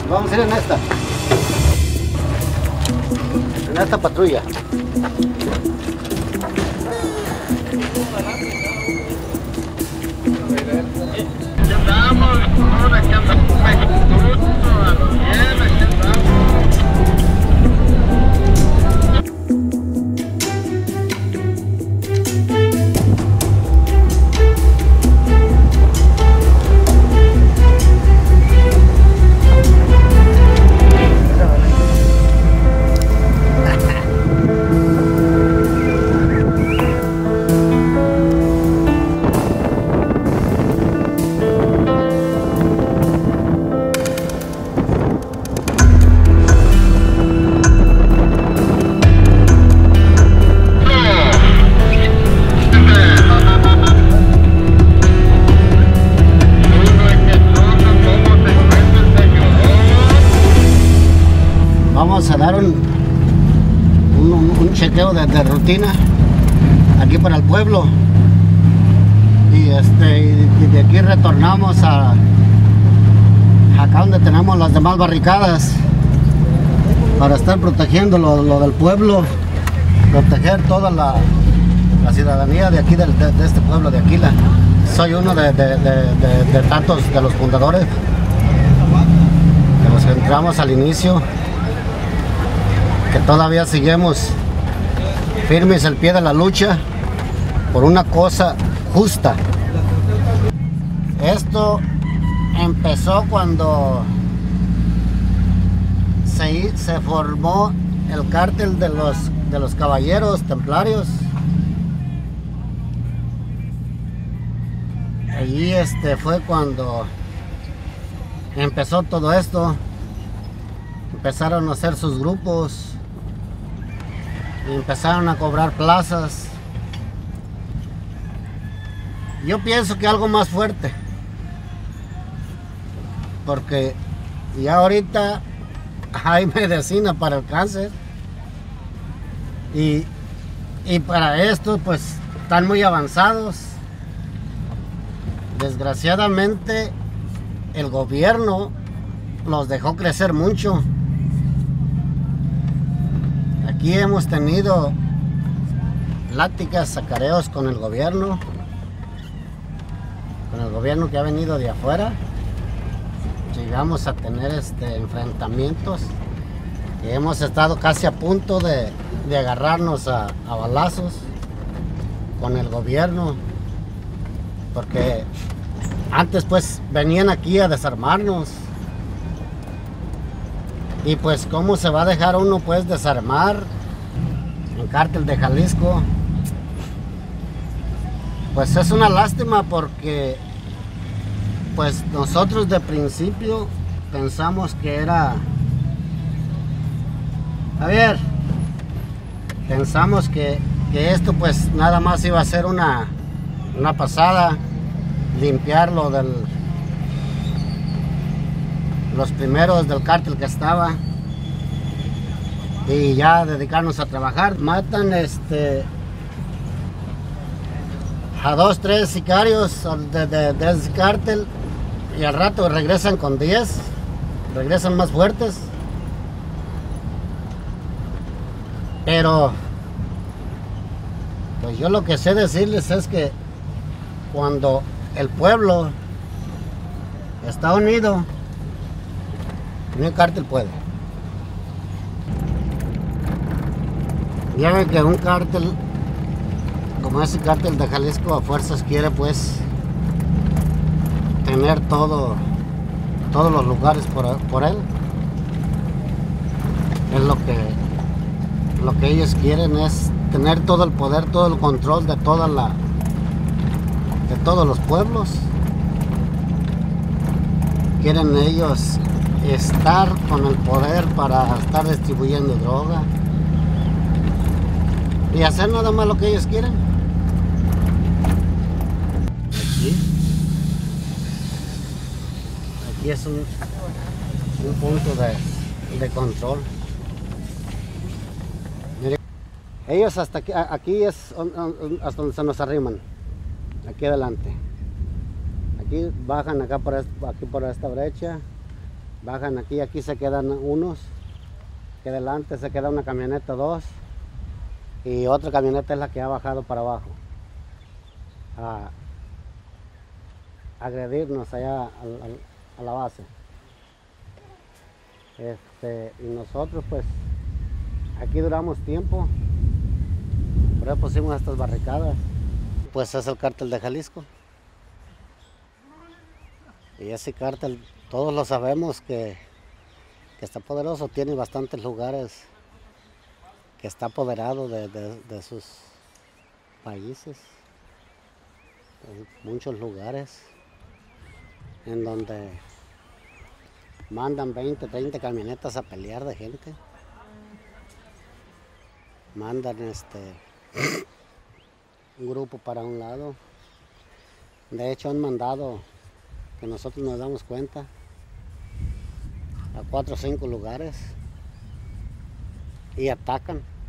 Vamos a ir en esta patrulla. Vamos a dar un chequeo de rutina aquí para el pueblo y de aquí retornamos a acá donde tenemos las demás barricadas para estar protegiendo lo del pueblo, proteger toda la ciudadanía de aquí de este pueblo de Aquila. Soy uno de tantos de los fundadores de los que entramos al inicio, que todavía seguimos firmes al pie de la lucha por una cosa justa. Esto empezó cuando se formó el cártel de los caballeros templarios. Allí fue cuando empezó todo esto. Empezaron a hacer sus grupos y empezaron a cobrar plazas. Yo pienso que algo más fuerte, porque ya ahorita hay medicina para el cáncer y para esto pues están muy avanzados. Desgraciadamente el gobierno los dejó crecer mucho. Aquí hemos tenido pláticas, sacareos con el gobierno que ha venido de afuera. Llegamos a tener enfrentamientos y hemos estado casi a punto de agarrarnos a balazos con el gobierno, porque antes pues venían aquí a desarmarnos. Y pues cómo se va a dejar uno pues desarmar en Cártel de Jalisco. Pues es una lástima, porque pues nosotros de principio pensamos que era, pensamos que esto pues nada más iba a ser una pasada, limpiarlo los primeros del cártel que estaba y ya dedicarnos a trabajar. Matan a 2, 3 sicarios de ese cártel y al rato regresan con 10, regresan más fuertes. Pero pues yo lo que sé decirles es que cuando el pueblo está unido, ni el cártel puede. Ya ven que un cártel como ese cártel de Jalisco a fuerzas quiere pues tener todos los lugares por él. Es lo que ellos quieren, es tener todo el poder, todo el control de todos los pueblos. Quieren ellos estar con el poder para estar distribuyendo droga y hacer nada más lo que ellos quieren. Aquí es un punto de control. Miren, ellos hasta aquí es hasta donde se nos arriman, aquí adelante. Aquí bajan aquí por esta brecha bajan aquí, aquí se quedan unos, que adelante se queda una camioneta, dos, y otra camioneta es la que ha bajado para abajo a agredirnos allá a la base. Y nosotros pues aquí duramos tiempo, por eso pusimos estas barricadas. Pues es el cártel de Jalisco. Y ese cártel, todos lo sabemos que está poderoso, tiene bastantes lugares, que está apoderado de sus países, muchos lugares en donde mandan 20, 30 camionetas a pelear de gente. Mandan un grupo para un lado. De hecho han mandado, que nosotros nos damos cuenta, a 4 o 5 lugares y atacan.